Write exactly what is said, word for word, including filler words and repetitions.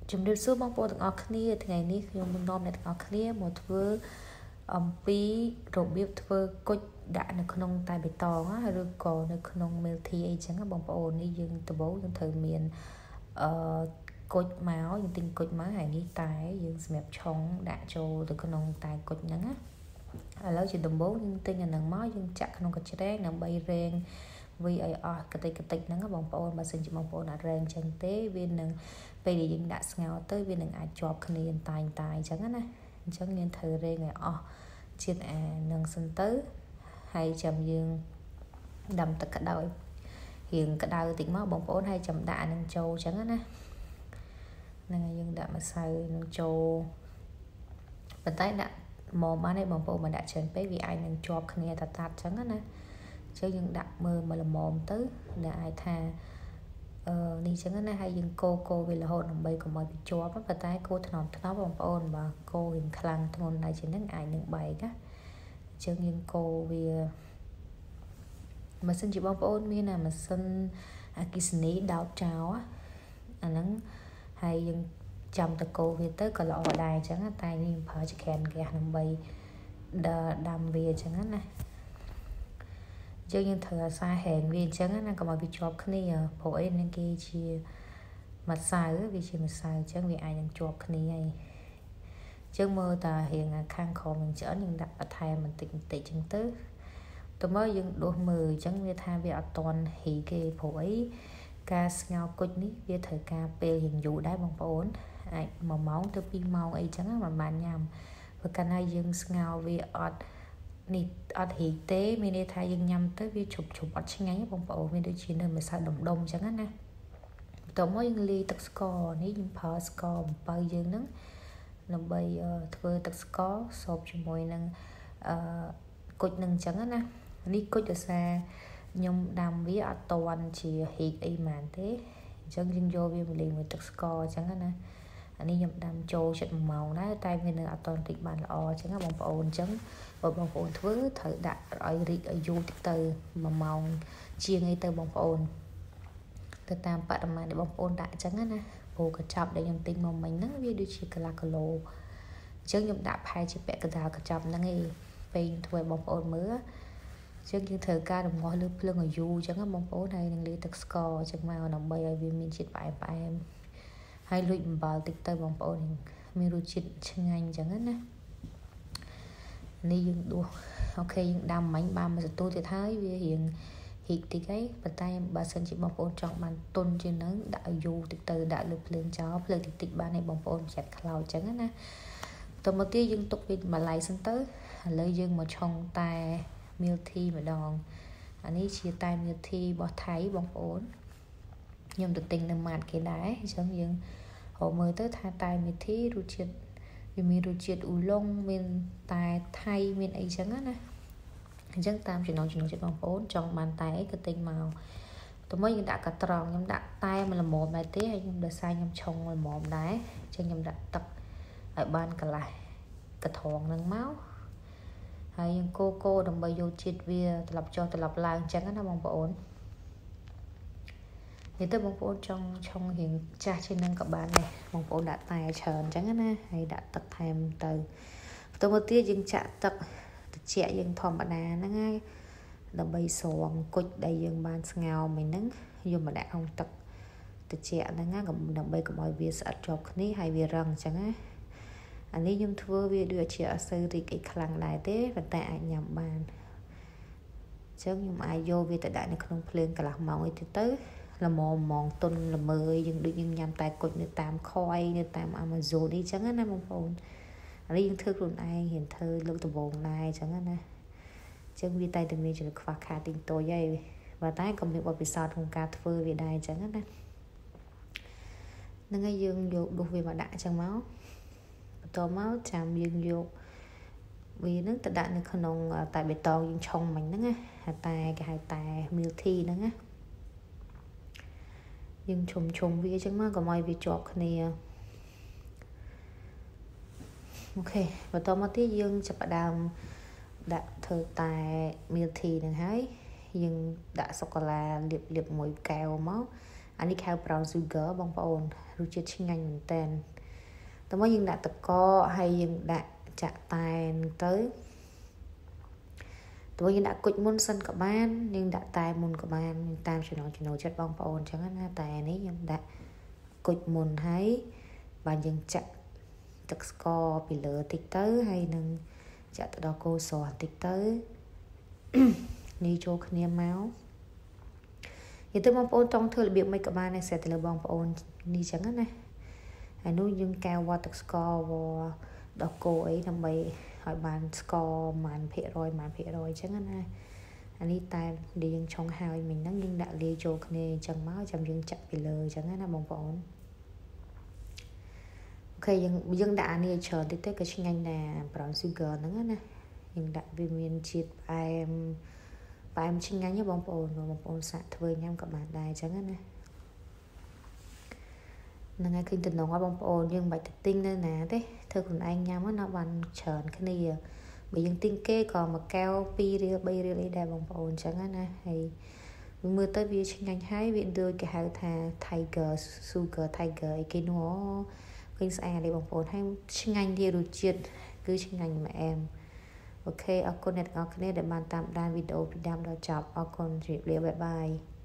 ជំរាបសួរបងប្អូនទាំងអស់គ្នាថ្ងៃនេះខ្ញុំនឹងនាំអ្នកទាំងអស់គ្នាមកធ្វើអំពីរបៀបធ្វើគុជដាក់នៅក្នុងតែបេតងឬក៏នៅក្នុង milk អីចឹងបងប្អូននេះយើងដំបូងយើងត្រូវមានអឺគុជមកយើងទិញគុជមកហើយនេះតែយើងសម្រាប់ឆុងដាក់ចូលទៅក្នុងតែគុជហ្នឹងណាឥឡូវជាដំបូងយើងទិញអាហ្នឹងមកយើងចាក់ក្នុងកញ្ច្រែងដើម្បីរែងវាឲ្យអស់កតិចកតិចហ្នឹងបងប្អូនបើសិនជាបងប្អូនអត់រែងចឹងទេវានឹងពេលដែលយើងដាក់ស្ងោរទៅវានឹងអាចជាប់គ្នាតាយតាយចឹងណាអញ្ចឹងយើងត្រូវរែងឲ្យអស់ជាតិអានឹងសិនទៅហើយចាំយើងដាំទឹកក្តៅរៀងក្តៅតិចមកបងប្អូនហើយចាំដាក់អានឹងចូលចឹងណាហ្នឹងហើយយើងដាក់ម្សៅនឹងចូលប៉ុន្តែដាក់មកបានទេបងប្អូនមកដាក់ច្រើនពេកវាអាចនឹងជាប់គ្នាតាតាត់ចឹងណាចឹងយើងដាក់មើលមកល្មមទៅដែលអាចថាអឺនេះចឹងណាហើយយើងកូរកូរវារហូតដើម្បីកុំឲ្យវាជាប់ប៉ុន្តែកូរថ្នមថ្នមបងប្អូនបើកូររៀងខ្លាំងធ្ងន់ដែរជាងហ្នឹងអាចនឹងបែកណាចឹងយើងកូរវាម៉ាស៊ីនជាបងប្អូនមានអាម៉ាស៊ីនអគ្គិសនីដោតចោលអាហ្នឹងហើយយើងចាំតកូរវាទៅក៏ល្អដែរអញ្ចឹងតែនេះប្រើចក្រានហ្គាសដើម្បីដាំវាអញ្ចឹងណាយើងយើងត្រូវអាសាហែងវាអញ្ចឹងណាកុំឲ្យវាជាប់គ្នាព្រោះអីនឹងគេជាម្សៅវាជាម្សៅអញ្ចឹងវាអាចនឹងជាប់គ្នាហើយអញ្ចឹងមើលតារៀងខាងក្រោមនឹងឆ្អិនយើងដាក់បន្ថែមបន្តិចបន្តិចអញ្ចឹងទៅតើមើលយើងដួសមើលអញ្ចឹងវាថាវាអត់តន់ហ៊ីគេព្រោះអីការស្ងោរគុជនេះវាត្រូវការពេលរៀងយូរដែរបងប្អូនអាចមួយម៉ោងទៅពីរម៉ោងអីចឹងមិនបានញ៉ាំព្រោះកាលណាយើងស្ងោរវាអត់នេះអត់រីកទេមានន័យថាយើងញ៉ាំទៅវាជប់ជប់អត់ឆ្ងាញ់បងប្អូនវាដូចជានៅម្សៅដុំដុំអញ្ចឹងណាតោះមកយើងលាយទឹកស្ករនេះយើងប្រើស្ករអំពៅយើងហ្នឹងដើម្បីធ្វើទឹកស្ករសបជាមួយនឹងអឺគុជនឹងអញ្ចឹងណានេះគុជដោយសារខ្ញុំដាំវាអត់តន់ជារីកអីហ្មងទេអញ្ចឹងយើងយកវាមកលាយមួយទឹកស្ករអញ្ចឹងណាអានេះខ្ញុំដាំចូលចិត្តមួយម៉ោងដែរតែវានៅអត់តន់រីកបានល្អអញ្ចឹងបងប្អូនអញ្ចឹងបើបងប្អូនធ្វើត្រូវដាក់ឲ្យរីកឲ្យយូរតិចទៅមួយម៉ោងជាងអីទៅបងប្អូនទៅតាមបរិមាណដែលបងប្អូនដាក់អញ្ចឹងណាព្រោះកញ្ចប់ដែលខ្ញុំទិញមកមិញហ្នឹងវាដូចជាកន្លះគីឡូអញ្ចឹងខ្ញុំដាក់ផែជាពាក់កណ្ដាលកញ្ចប់ហ្នឹងឯងពេលធ្វើឲ្យបងប្អូនមើលអញ្ចឹងយើងត្រូវការរំងាស់លើភ្លើងឲ្យយូរអញ្ចឹងបងប្អូនហើយនឹងលាយទឹកស្ករអញ្ចឹងមកដើម្បីឲ្យវាមានជាតិផ្អែមផ្អែមហើយលួចអំបិលតិចទៅបងប្អូនមានរសជាតិឆ្ងាញ់អញ្ចឹងណានេះយើងដួសអូខេយើងដាំមិញបានមួយសន្ទុះទៀតហើយវារៀងហ៊ីកតិចហើយប៉ុន្តែបើសិនជាបងប្អូនចង់បានទុនជាងហ្នឹងដាក់ឲ្យយូរតិចទៅដាក់លើភ្លើងចោលភ្លើងតិចតិចបានឲ្យបងប្អូនប្រយ័ត្នខ្លោចអញ្ចឹងណាតមកទៀតយើងទុកវាមួយឡៃសិនទៅឥឡូវយើងមកឆុងតែ milk tea ម្ដងអានេះជាតែ milk tea របស់ថៃបងប្អូនខ្ញុំទៅទិញនៅម៉ាតគេដែរអញ្ចឹងយើងរកមើលទៅថាតែ milk tea រសជាតិវាមានរសជាតិអ៊ូឡុងមានតែថៃមានអីចឹងណាអញ្ចឹងតាមចំណង់ចំណូលចិត្តបងប្អូនចង់បានតែអីក៏ទិញមកតើមកយើងដាក់កាត្រង់ខ្ញុំដាក់តែមួយល្មមដែរទេហើយខ្ញុំដោយសារខ្ញុំឆុងល្មមដែរអញ្ចឹងខ្ញុំដាក់ទឹកឲ្យបានកន្លះកត្រង់ហ្នឹងមកហើយយើងកូរកូរដើម្បីយកជាតិវាត្រឡប់ចុះត្រឡប់ឡើងអញ្ចឹងណាបងប្អូននិយាយទៅបងប្អូនចង់ឆុងរៀងចាស់ជាងនឹងក៏បានដែរបងប្អូនដាក់តែច្រើនអញ្ចឹងណាហើយដាក់ទឹកថែមទៅបន្ទាប់មកទៀតយើងចាក់ទឹកត្រជាក់យើងធម្មតាហ្នឹងហើយដើម្បីស្រង់គុជដែលយើងបានស្ងោរមិញហ្នឹងយកមកដាក់ក្នុងទឹកត្រជាក់ហ្នឹងណាដើម្បីកុំឲ្យវាស្អិតជាប់គ្នាហើយវារឹងអញ្ចឹងណាអានេះខ្ញុំធ្វើវាដូចជាអត់សូវរីកអីខ្លាំងដែរទេប៉ុន្តែអាចញ៉ាំបានអញ្ចឹងខ្ញុំអាចយកវាទៅដាក់នៅក្នុងភ្លើងកន្លះម៉ោងអីទៅទៅល្មមម៉ងទុនល្មើយើងដូចយើងញ៉ាំតែគុជនៅតាមខយនៅតាម Amazon អីចឹងណាបងប្អូនអានេះយើងធ្វើខ្លួនឯងរៀនធ្វើលើកដំបូងដែរចឹងណាអញ្ចឹងវាតែតែមានចំណុចខ្វះខាតតិចតួចហើយបើតែក៏មានបទពិសោធន៍ក្នុងការធ្វើវាដែរចឹងណាហ្នឹងហើយយើងយកដួសវាមកដាក់ចឹងមកបន្តមកចាំយើងយកវានឹងទៅដាក់នៅក្នុងតែបេតងយើងឆុងមិញហ្នឹងណាតែគេហៅតែ milk tea ហ្នឹងណាយើងជុំជុំវាចឹងមកកុំឲ្យវាជាប់គ្នាអូខេបន្តមកទៀតយើងចាប់ផ្ដើមដាក់ធ្វើតែ milk tea ហ្នឹងហើយយើងដាក់សូកូឡាលាបលាបមួយកែវមកអានេះខៅ brown sugar បងប្អូន rút chết chinh ngành mình tên tao mới nhưng đã tập co hay nhưng đã chạ tài tới tôi nhưng đã cụt môn sân của bạn nhưng đã tài môn của bạn tam cho nó cho nó chất bóng ổn chẳng hạn tài này nhưng đã cụt môn hay và nhưng chạ tập score bị lỡ tích tới hay nâng chạ từ đó cô sò tích tới ní cho khnia máu thì tôi mong ôn trong thời biểu mấy các bạn này sẽ từ bóng ôn ní chẳng hạn này hay nuôi nhưng cao qua tập score và đó cô ấy làm bài hỏi bạn score màn phê rồi màn phê rồi chẳng hạn này anh đi tay đi nhưng trong hai mình nó nhưng đã lê cho khnia chẳng máu chăm nhưng chạ bị lỡ chẳng hạn là bóng ôn ok nhưng dân đã này chờ tới tới cái chương này brown sugar nữa nè nhưng đã vì miền chít em và em chương ngắn như bông bồn và bông bồn sạch với nhau các bạn đài chẳng nè là ngay khi tình nồng qua bông bồn nhưng bài tinh nên nè thế thưa còn anh nhau mới nó bằng chờ cái này bởi dân tinh kê còn mà cao pi đi bay đi lấy đài bông bồn chẳng nè hay mưa tới vì chương ngắn hai viện đưa cái hai thà tiger sugar tiger cái nó kênh sẽ để bóng phồn hay chương anh đi rồi chuyện cứ chương anh mà em ok ở con này ở cái này để bàn tạm đàn video video đó chọc ở con chuyện bye bye